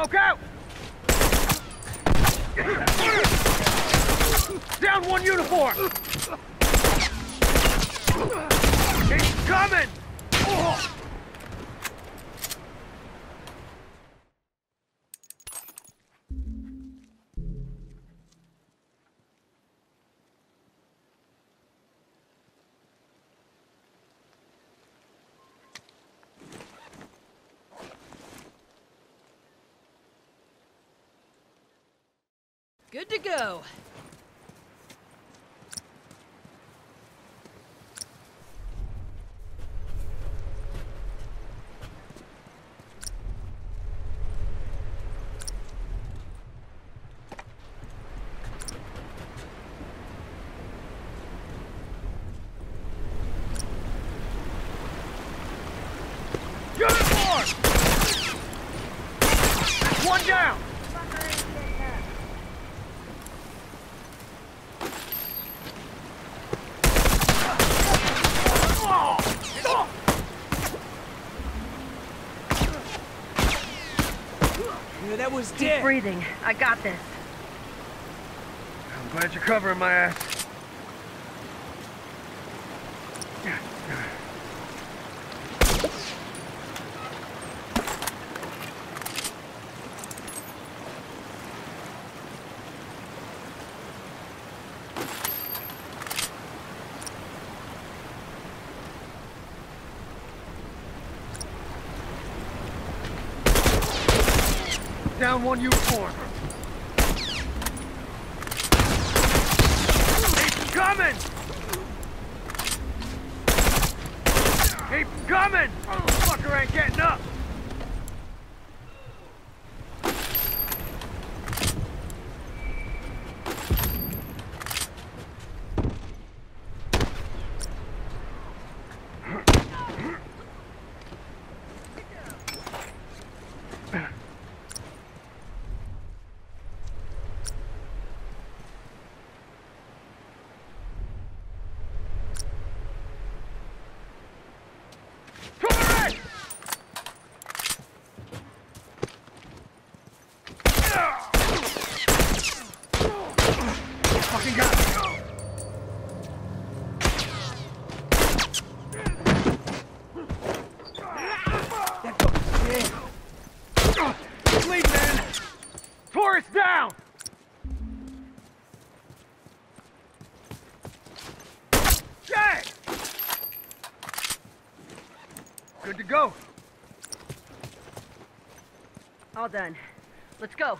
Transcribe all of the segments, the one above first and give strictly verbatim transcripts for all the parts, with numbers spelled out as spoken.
Smoke out! Down one uniform! He's coming! Oh. Good to go. Uniform! One down! Yeah, that was Keep dead. breathing. I got this. I'm glad you're covering my ass. Down one uniform. Keep coming! Keep coming! Motherfucker ain't getting up! Fucking got it. Lead, man! Tourist down! Jay! Good to go. All done. Let's go.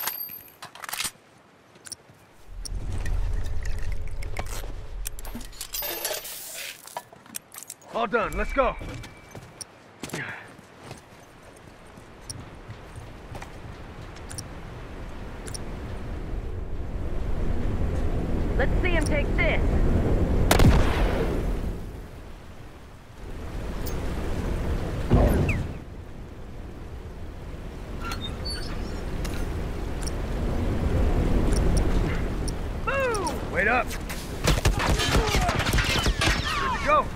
All done. Let's go. Let's see him take this. Wait up! Good to go!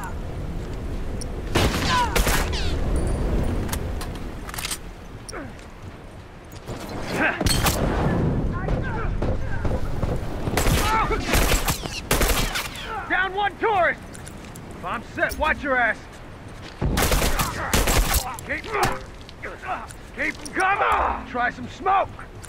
Down one tourist! If I'm set, watch your ass! Keep, keep coming! Try some smoke!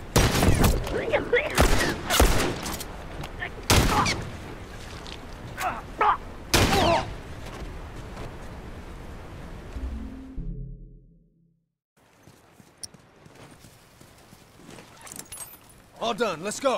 All done, let's go.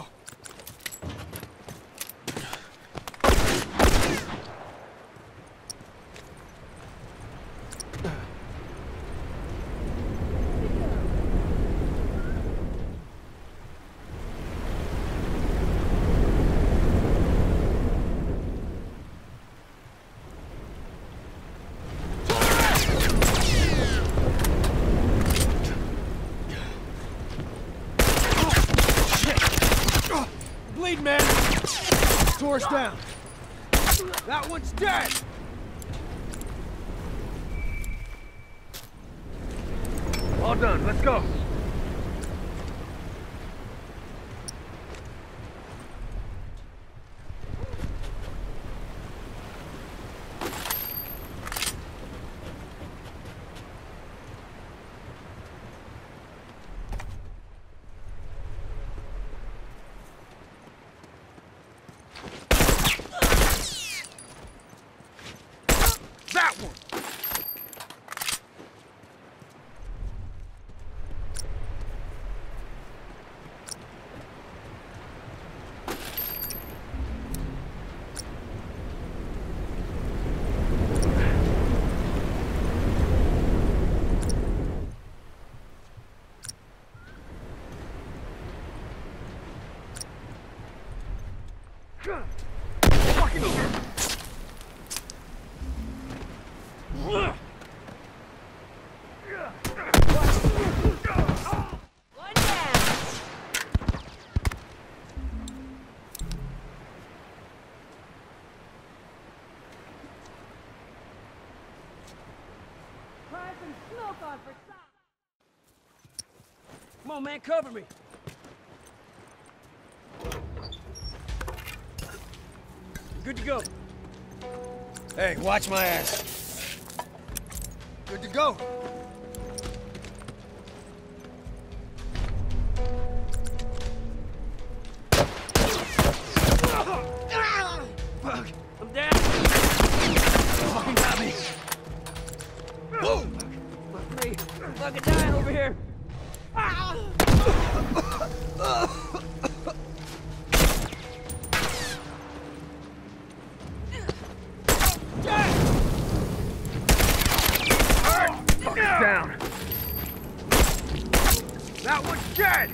Bleed, man! Door's down. That one's dead! All done, let's go. smoke on for size. Come on, man, cover me. Good to go. Hey, watch my ass. Good to go. Fuck. I'm down. Fucking got me. Boom. Fuck me. I'm fucking dying over here. Down. That one's dead.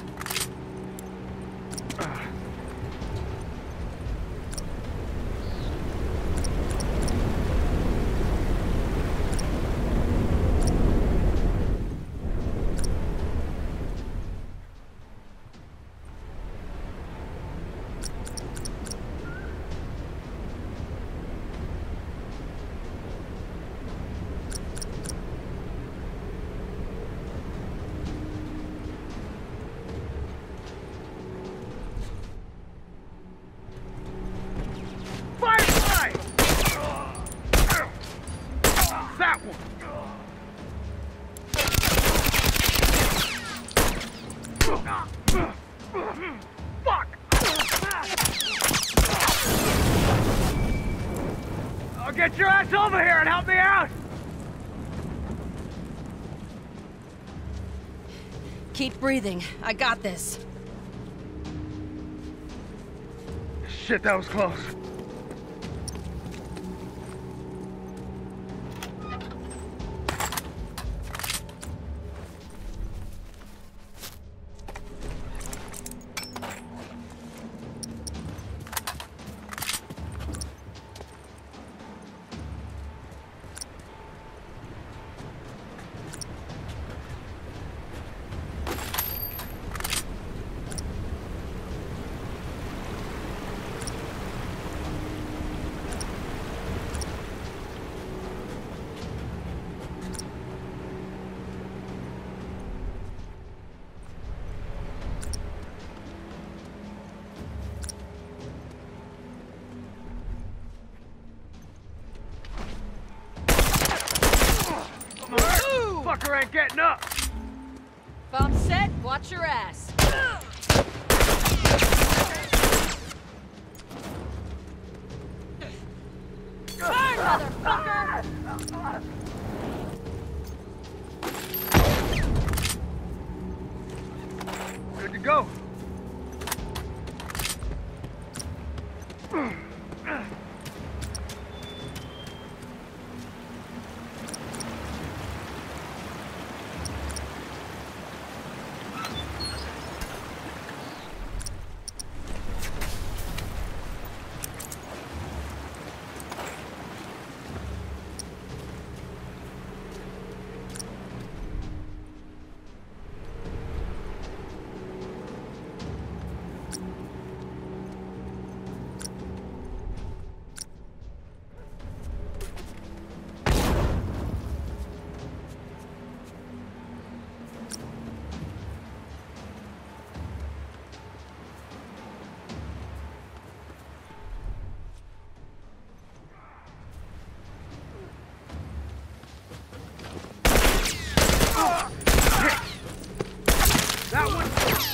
That one! Fuck! Oh, get your ass over here and help me out! Keep breathing. I got this. Shit, that was close. Fucker ain't getting up! Bomb set, watch your ass. Turn, motherfucker! Good to go. That one.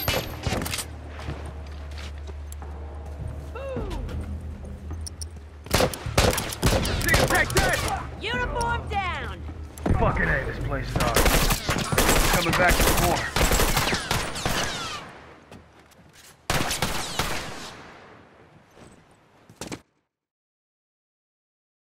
See you take that. Uniform down. Fucking A, this place is ours. Coming back for more.